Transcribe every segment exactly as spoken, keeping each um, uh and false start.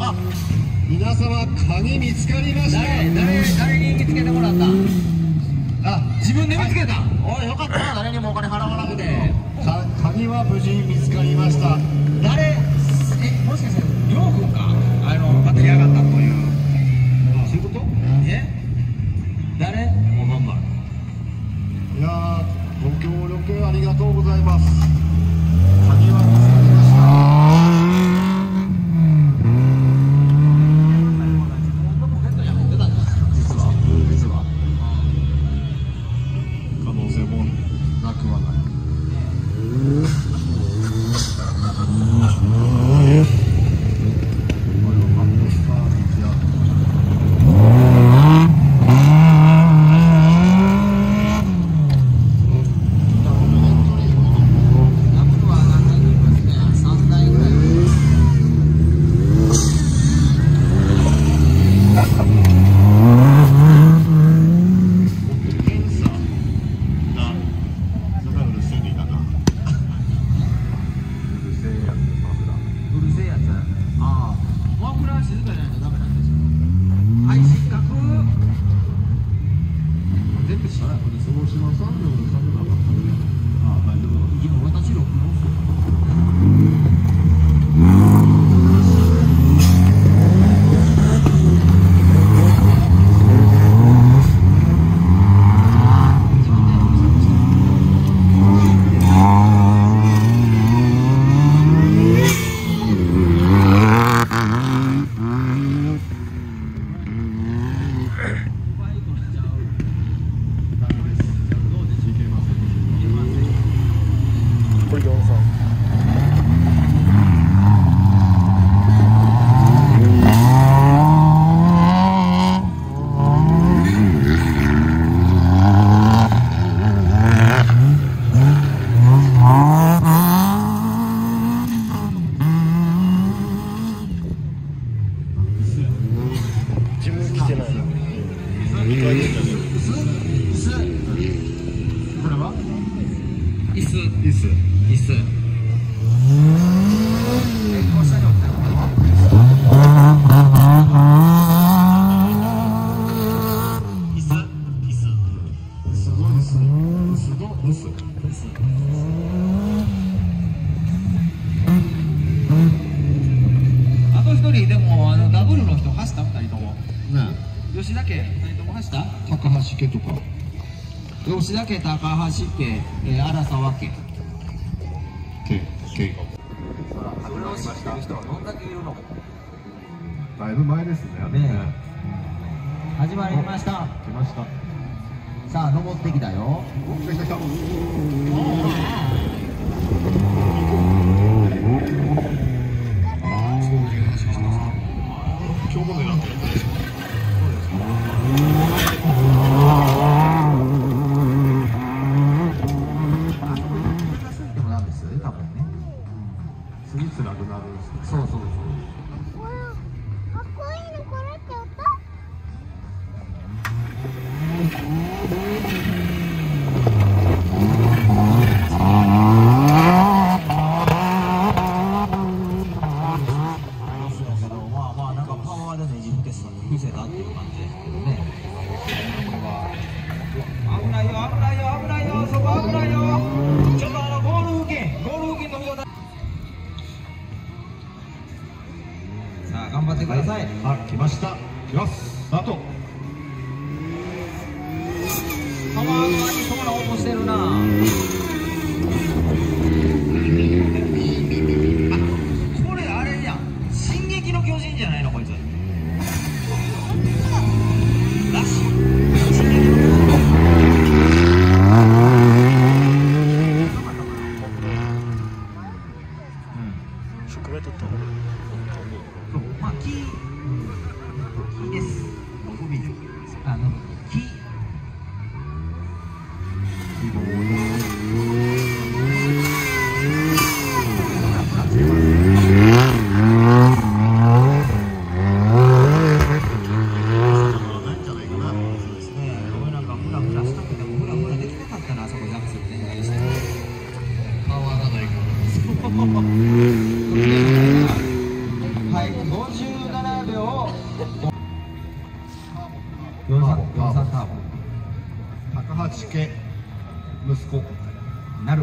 あ、皆様鍵見つかりました。 誰誰誰に見つけてもらった？あ、自分で見つけた。おい、よかったな、誰にもお金払わなくて。 か鍵は無事見つかりました。 誰？え、もしかしてりょうくんか？あのまたやがったという。 あ、そういうこと？ え？誰？もうまんま。 いやー、ご協力ありがとうございます。鍵は見つかりました。可能性もなくはない。 あと一人でもあのダブルの人走ったふたりとも。ね。吉田家ふたりとも走った？ 高橋家とか。 吉田家、高橋家、えー、荒沢家。 家家。 これを知ってる人はどんだけいるの？ だいぶ前ですね。 ねえ。始まりました。 来ました。 さあ登ってきたよ。 来た来た来た。今日までなんて。 でもなんですよね、多分ね。 次つらくなるんですね。 そうそうそう。 かっこいいのこれって音？ 見せたっていう感じですけどね。危ないよ、危ないよ、危ないよ、そこ危ないよ。ちょっとあのゴール付近、ゴール付近の方だ。さあ頑張ってください。 あ、来ました。来ます。スタート。 パワー側にそうな音してるな。あ、これあれじゃん。進撃の巨人じゃないのこいつ。らしい。 職場取ったの？ まあ木木です。あの木よんさんターボ。 高橋家息子なる。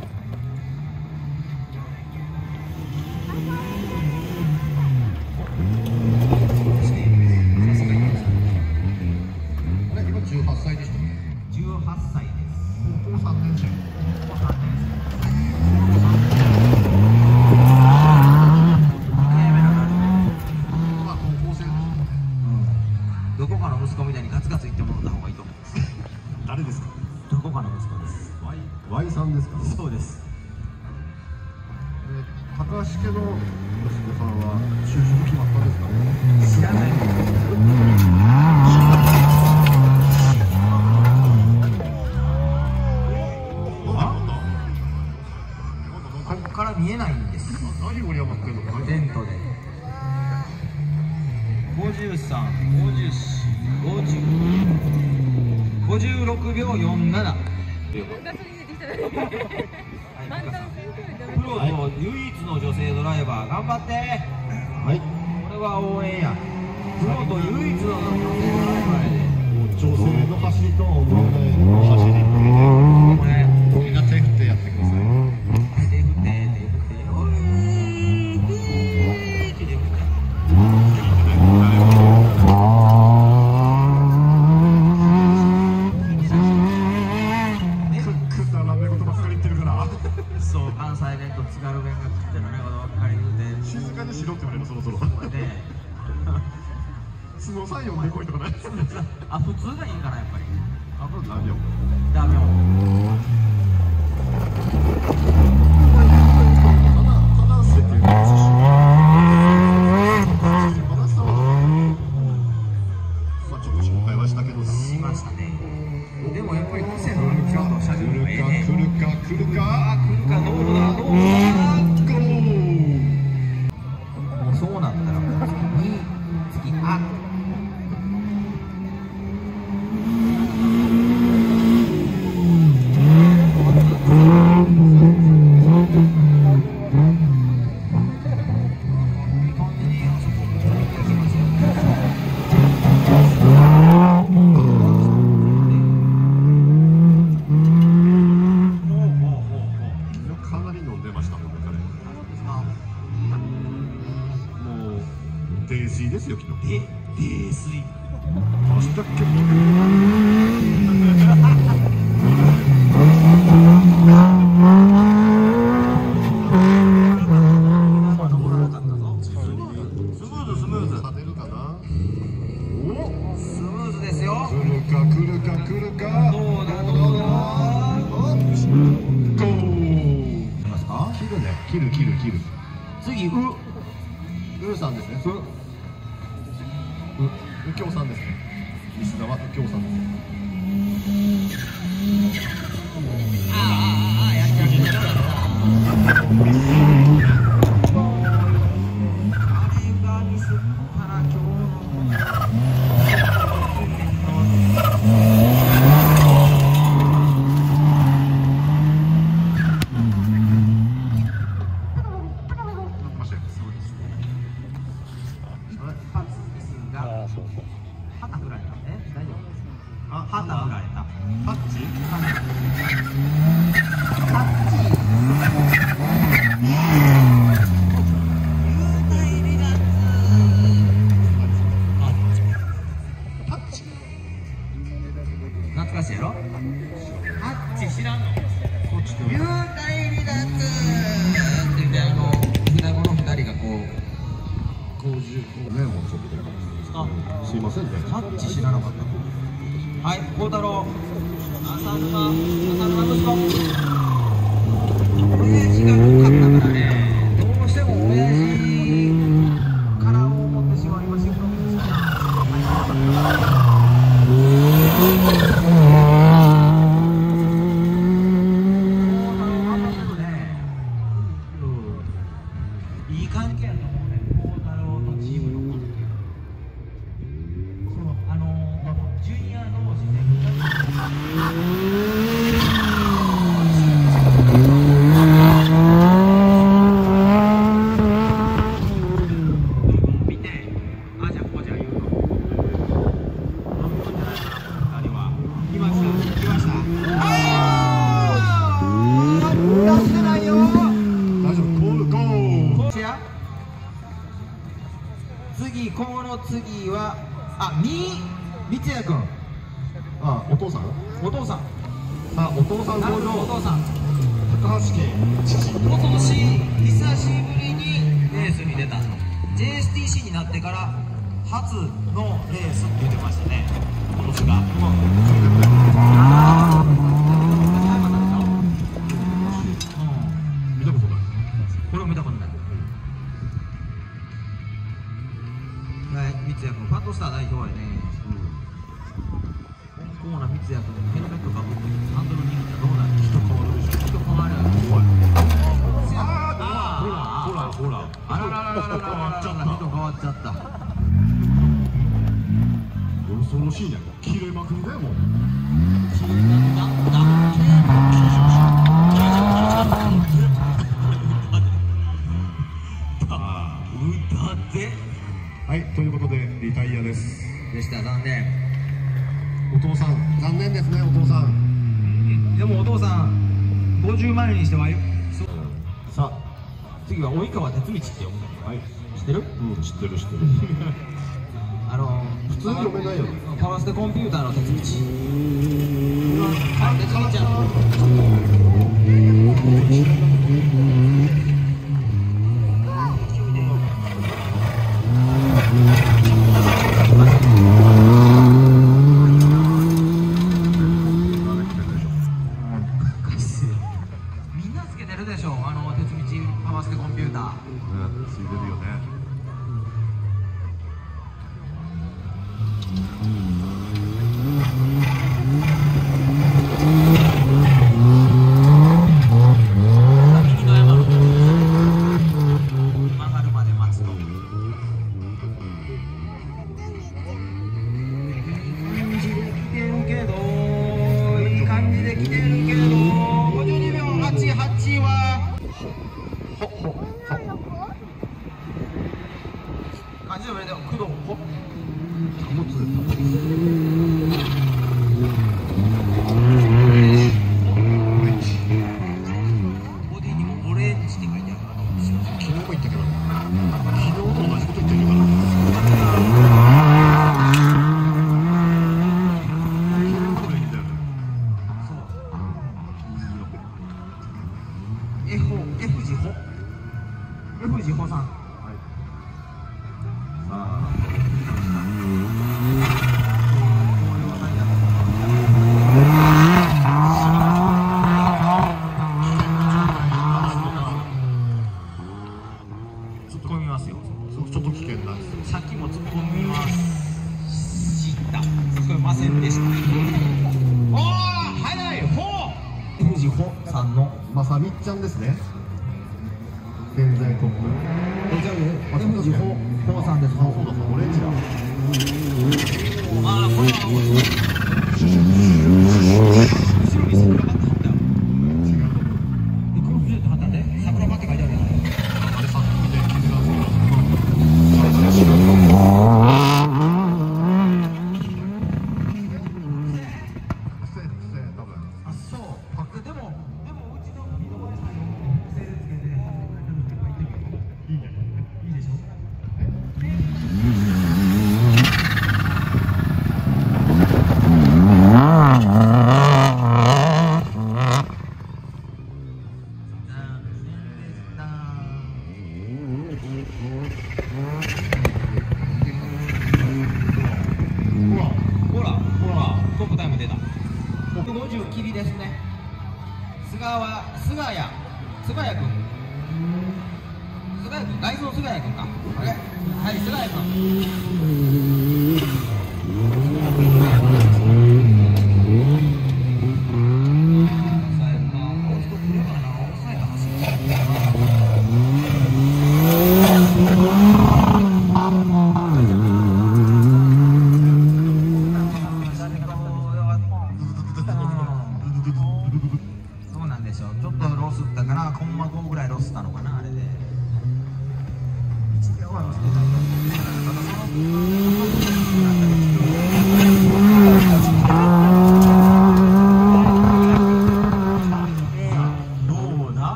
あれ今じゅうはっさいでしたね。 じゅうはっさいです。 高校さんねん生。 高校さんねん生。 まあ高校生ですね。 どこかの息子みたいにガツガツ言ってもらった方がいいと思います。 誰ですか。 どこかの息子です。 ワイさんですか。 そうです。 高橋家の息子さんは就職決まったんですかね。 知らない。ここから見えないんです。 何盛り上がってんのかな。 テントで。ごじゅうさん、ごじゅうよん、ごじゅう、ごじゅうろくびょうよんじゅうなな。プロの唯一の女性ドライバー頑張って。 はい。 これは応援や。プロと唯一の女性ドライバーやで。 女性の走りとは思えない走りっぷりで、みんな手振ってやってください。 手振って手振っておいーピーって手振って。 くだらねえことばっかり言ってるから。 そう、関西弁と津軽弁が食ってるねことばっかり言うて。 静かにしろって言われるのそろそろ。 ね。 相撲さん呼んでこいとかない。 あ、普通がいいかなやっぱり。 あ、これ何よ。 ダメよ。 話せてる。話したわ。まあちょっと心配はしたけどな。 しましたね。でもやっぱり癖のあるちょっと車来両がええね。 るか来るか来るか。 来るかどうだどうだ。もうそうなったらに次あ。 かなり飲んでましたもんね彼。もう泥酔ですよ昨日。 で、泥酔。 明日っけ。切る切る切る。 次、う。 うーさんですね。う。う。右京さんですね。西澤右京さんですね。 ああ、ああ、やっちゃう。旗振られた。え、大丈夫？あ、旗振られた。 タッチ？ タッチ。 タッチ？ 懐かしいやろ？タッチ知らんの？幽体離脱って言って、あの双子の二人がこう。 工事ね、もうちょっとで。 あ、 すいませんね。 タッチ知らなかった。はい、孝太郎。浅沼、浅沼息子。親父が多かったからね。どうしても親父から思ってしまいましたけど。いい関係やと思うね。孝太郎とチームの関係。そう、あのジュニア同士で。見て、あじゃこじゃ言うの。 の次はあみ三也君。 あ、お父さん。 お父さん。 さあ、お父さんなる登場。 ほど、お父さん。 高橋家父。 今年久しぶりにレースに出た ジェイエスティーシー になってから初のレースって言ってましたね、今年が。あー見たことない。 これを見たことない。はい、三也君、ファントスター代表やね。温厚な三也君、ヘルメットかぶってハンドル握ったらどうなる？ 人変わるでしょ。 人変わる。 怖い。 あほら、ほら、ほら。 あらららららららら、人変わっちゃった。 恐ろしいね。切れまくりだよ、もう。 歌ってはい、ということでリタイアです。 でした。残念。 お父さん、残念ですね、お父さん。 でもお父さんごじゅうまいにしてはそうさあ、次は及川哲道って読むんだけど、はい、知ってる？ うん、知ってる、知ってる。 あの普通に読めないよね。 パワーステコンピューターの哲道。あ、哲道ちゃん。みんなつけてるでしょ、あの鉄道パワーステコンピューター。 うん、ついてるよね。 感じの上で工藤ほ貨物でボディにもオレンジって書いてある。 昨日も言ったけど、昨日と同じこと言ってるから。 F 字ほ F 字ほさん。突っ込みますよ。 ちょっと危険なんですよ。 さっきも突っ込みました突っ込みませんでした。おお、早いほう F 字ほさんのまさみっちゃんですね。現在トップ。 F 字ほほさんです。 あ、そうだ、オレンジだ。 ああ、これは後ろに桜バッて貼ったよ。で、黒く貼ったんで桜バッて書いてあるやん。 あれさっき見て気づかずに。 あ、そう。でも、でもうちの見どころさんに癖でつけて書いてみる。いいね。いいでしょ。ほら、ほら、トップタイム出た。ひゃくごじゅう切りですね。菅は、菅谷、菅谷君。菅谷君、外装菅谷君か。あれ、はい、菅谷君。そうなんでしょう。ちょっとロスったから、コンマごぐらいロスったのかな、あれで。いちびょうはロスってたんだけど、ただその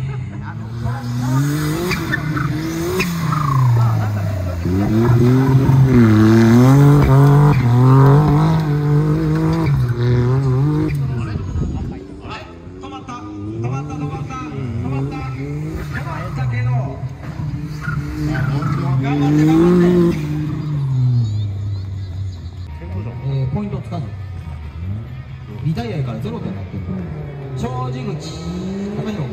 ポイントつかずリタイアやからゼロ点になってる。長寿口高弘、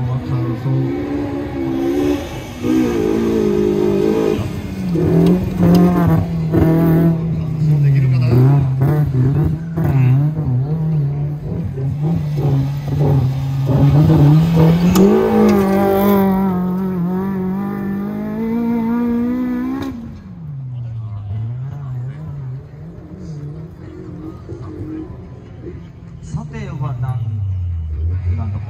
そうできるかな。 さては何今んとこ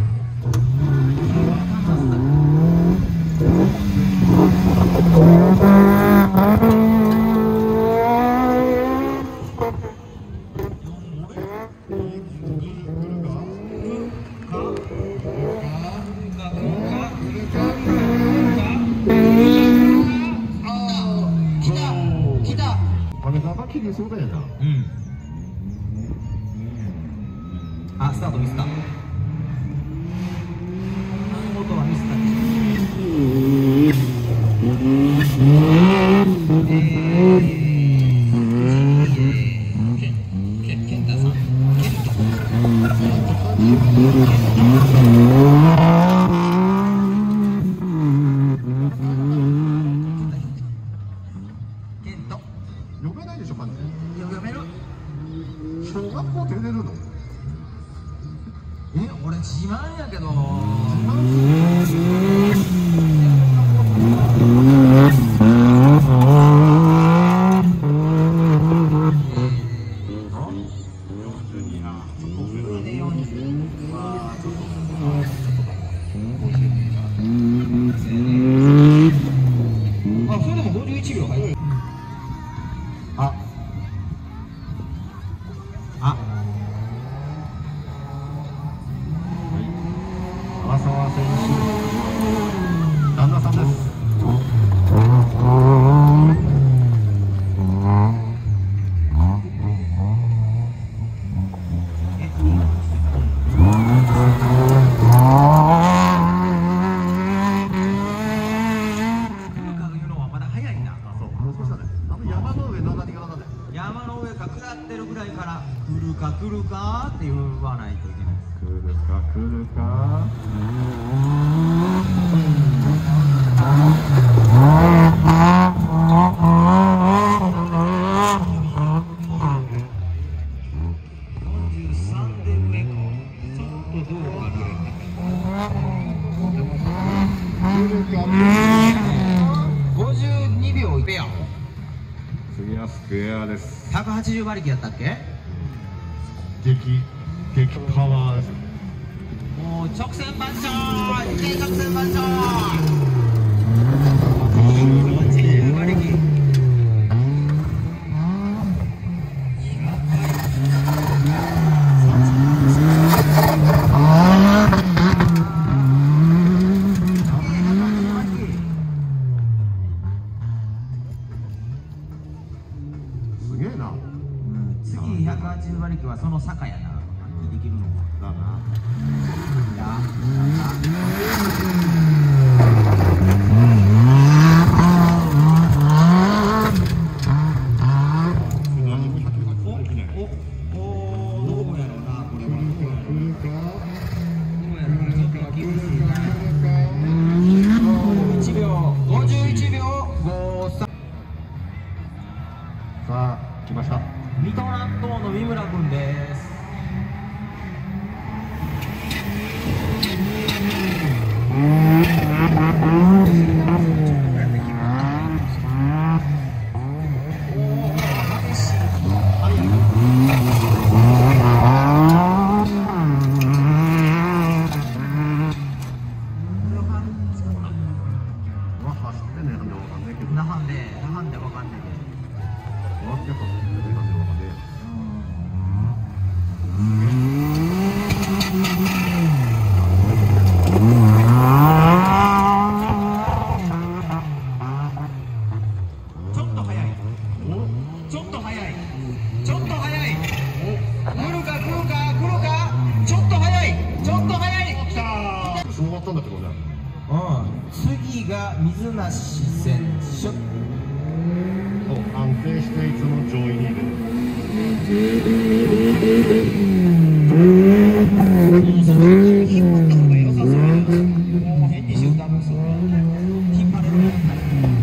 羽田が切りそうだよな。 うん。あ、スタートミスった。音はミスったでしょ。えー、ケン、ケン、ケンタさん。ケント。ケント。 読めないでしょ、漢字。 読める。 小学校出れるの。 え、俺自慢やけど。あ、それでもごじゅういちびょう入る。あ。あ。 荒沢選手、旦那さんです。 山の上か下ってるぐらいから来るか来るかって言わないといけない。 来るか来るか。 よんじゅうさんで上か。ちょっとどうか上か。 来るか。 ごじゅうにびょうペア。 次はスクエアです。 ひゃくはちじゅう馬力やったっけ？ 激激パワーです。 もう直線番長、行け直線番長。はちじゅう馬力。 すげえな。 次ひゃくはちじゅう馬力はその坂やな。できるのだな。 いや、お、お、どうやろうな、これは。どうやろうな、ちょっと厳しいな。いちびょう、ごじゅういちびょう、ごさん。 さあ、来ました。 水戸南東の三村君です。那覇で、那覇でわかんないけど。 うん。 次が水梨選手。 安定していつも上位にいる。 引っ張った方が良さそうや。もう変に集団もそう引っ張れるもんなら。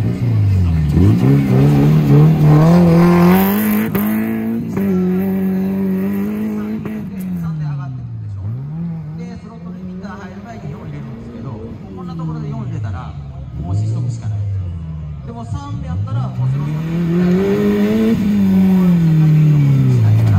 さんで上がってくるでしょ。でスロットリミッター入る前によん入れるんですけど、こんなところでよん入れたらもう失速しかない。でもさんやったらもうスロットリミッターしないから。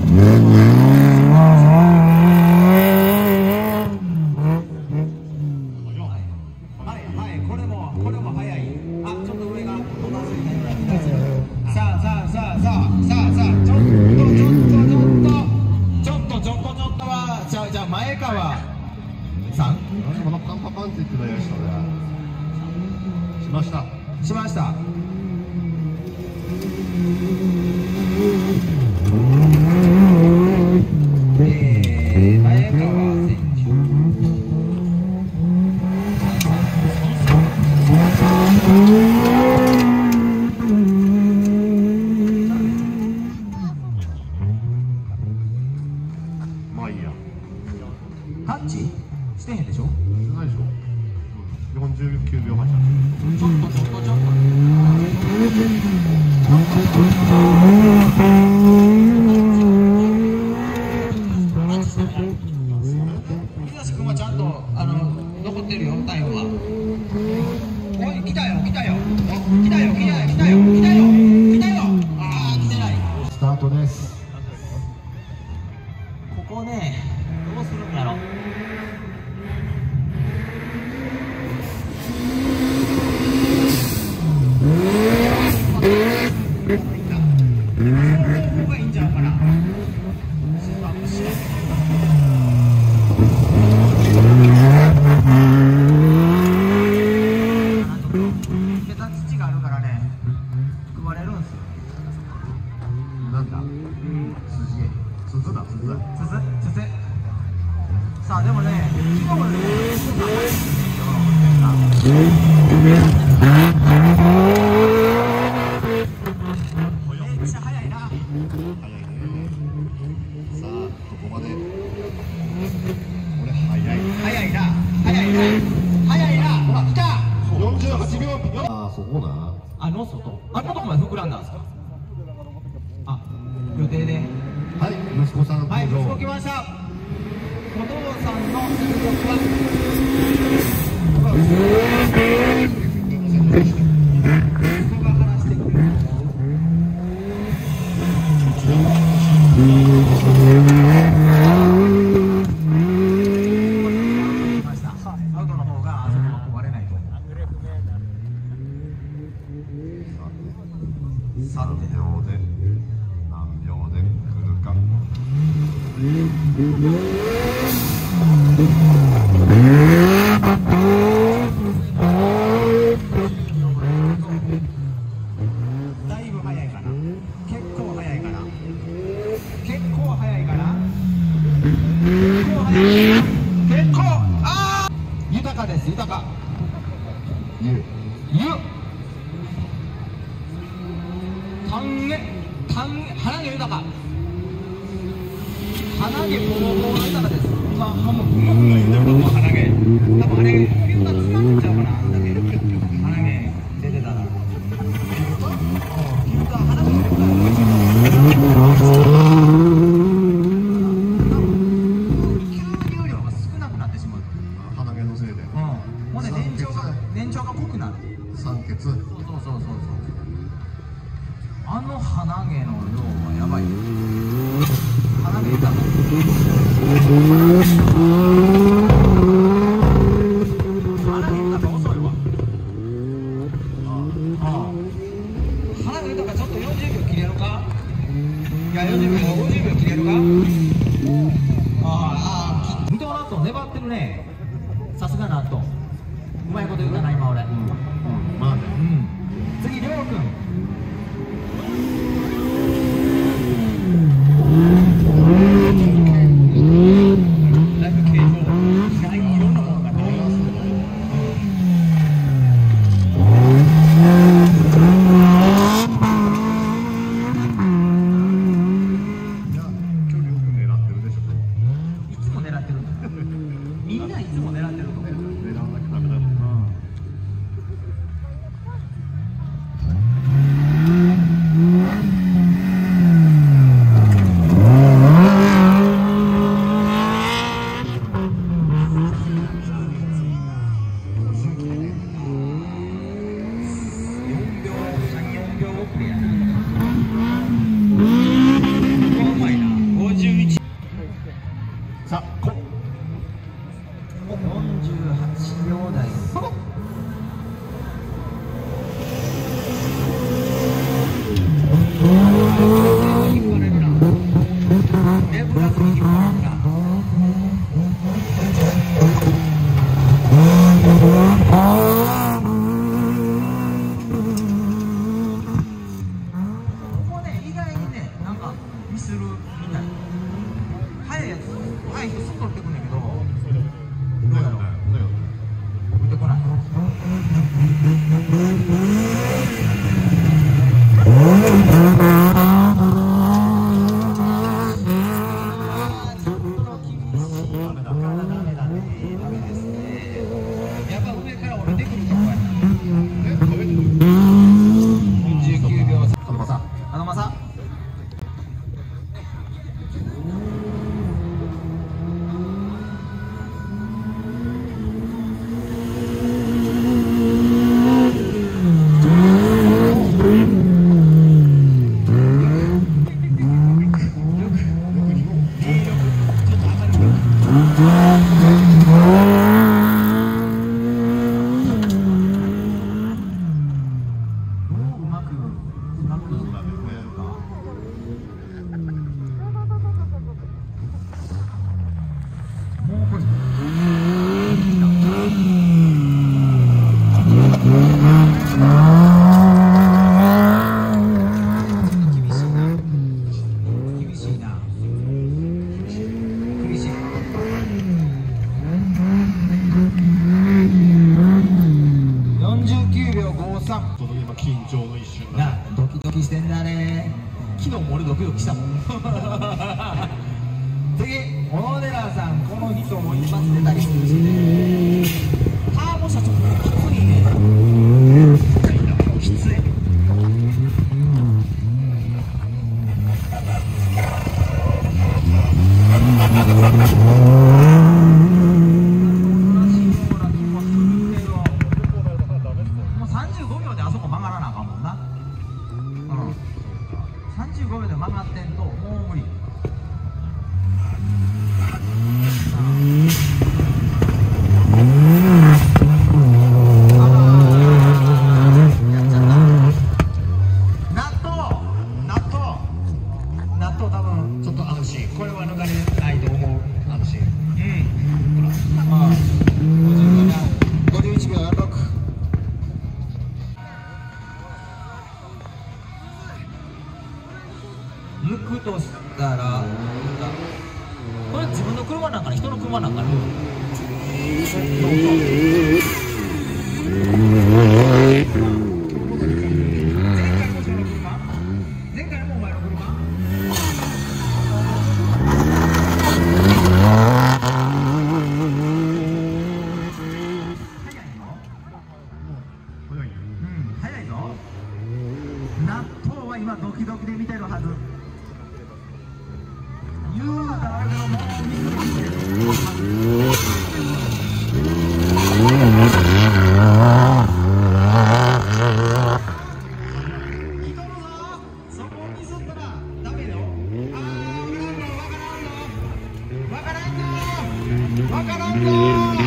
前川さん、 このパンパパンって言ってたよ、人で。しました。 しました。えー、前川選手。 まあいいや。 タッチしてへんでしょ。 してないでしょ。よんじゅうきゅうびょうはち。 ちょっとちょっとちょっと。東君はちゃんとあの残ってるよ、タイムは。おい、来たよ来たよ。来たよ来たよ来たよ来たよ来たよ。ああ、来てない。 スタートです。 ここね、どうするんだろう。ここがいいんちゃうかな。土があるからね、組まれるんですよ。 なんだ。鈴。鈴だ、鈴だ。 鈴、鈴。さあ、でもね、昨日よりね、そうなんですよ。めっちゃ速いな。 早いね。さあ、ここまで。これ早い。 速いな。速いな。速いな。ほら、来た。 よんじゅうはちびょう。ああ、そこな。 あの外。あのとこまで膨らんだんですか。あ、予定で。 はい、息子さん。 はい、息子来ました。お父さんの出力は。息子が話してくれる。アウトの方があそこは壊れないと思う。さんびょうで何秒で来るか。だいぶ早いかな。結構早いかな。結構早いかな。結構早い。結構、ああ、豊かです。豊か。 ゆ。 ゆ。丹下、丹下、鼻毛豊か。鼻毛ボロボロ豊かです。今、ハム、うまくないんだよ、鼻毛。多分あれ、みんな使っちゃうかな、あんだけ。鼻毛出てたら。フィルター、鼻毛フィルター。吸入量が少なくなってしまう。 鼻毛のせいで。 うん。ほんで、年長が、年長が濃くなる。 酸欠。 そうそうそうそう。あの鼻毛の量はやばい。鼻毛だ。鼻毛だか遅いわ。ああ。鼻毛だかちょっとよんじゅうびょう切れるか。いや、よんじゅうびょう、ごじゅうびょう切れるか。ああ、見てもらうと粘ってるね。さすが納豆。うまいこと言うたな、今俺。うん。 まあね。 うん。次、りょうくん。だいぶ形状、意外にいろんなものが出ますね。 今緊張の一瞬だなドキドキしてんだね。昨日も俺ドキドキしたもん。次小野寺さん、この人も一発出たりするしね。ターボ車ちょっときついね。きつい。もうさんじゅうごびょうであそこ曲がらなあかんもんな。うん。さんじゅうごびょうで曲がってんともう無理。抜くとしたら、これ自分の車なんかな、人の車なんかな。前回もお前の車。早いぞ。納豆は今ドキドキで見てるはず。ユーザーがもう見てる。人のぞ、そこに沿ったらダメよ。あー、わからんの、わからんの、わからんの。